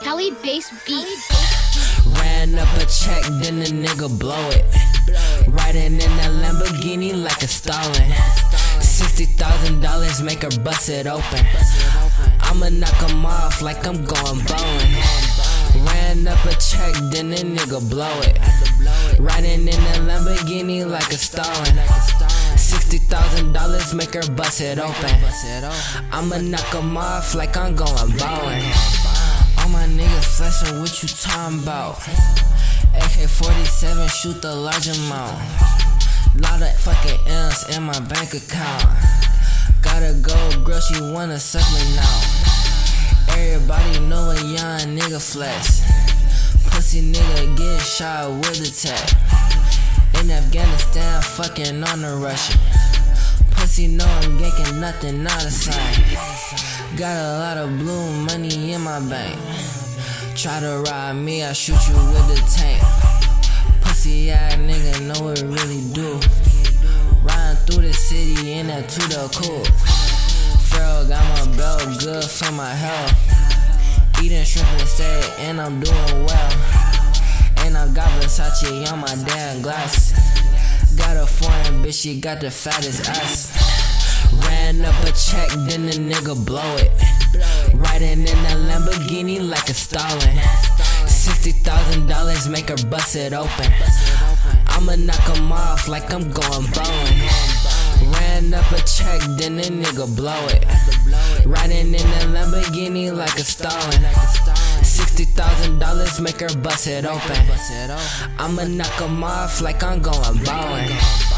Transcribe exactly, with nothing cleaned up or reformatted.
Kelly Bass Beat. Ran up a check, then the nigga blow it. Riding in that Lamborghini like a stolen. Sixty thousand dollars make her bust it open. I'ma knock him off like I'm going bowling. Ran up a check, then the nigga blow it. Riding in that Lamborghini like a stolen. Sixty thousand dollars make her bust it open. I'ma knock him off like I'm going bowling. All my niggas flexing, what you talking about? A K forty-seven, shoot the large amount. Lot of fucking M's in my bank account. Gotta go, girl, she wanna suck me now. Everybody know a young nigga flex. Pussy nigga get shot with a tech. In Afghanistan, fucking on the Russian. Pussy know I'm ganking nothing out of sight. Got a lot of blue money in my bank. Try to ride me, I shoot you with the tank. Pussy ass nigga know it really do. Riding through the city in that two-door coupe. Farrell got my belt good for my health. Eating shrimp instead and I'm doing well. And I got Versace on my damn glass. Got a foreign bitch, she got the fattest ass. Ran up a check, then the nigga blow it. Riding in that Lamborghini like a stolen. Sixty thousand dollars make her bust it open. I'ma knock him off like I'm going bowling. Ran up a check, then the nigga blow it. Riding in that Lamborghini like a stolen. Sixty thousand dollars make her bust it open. I'ma knock him off like I'm going bowling.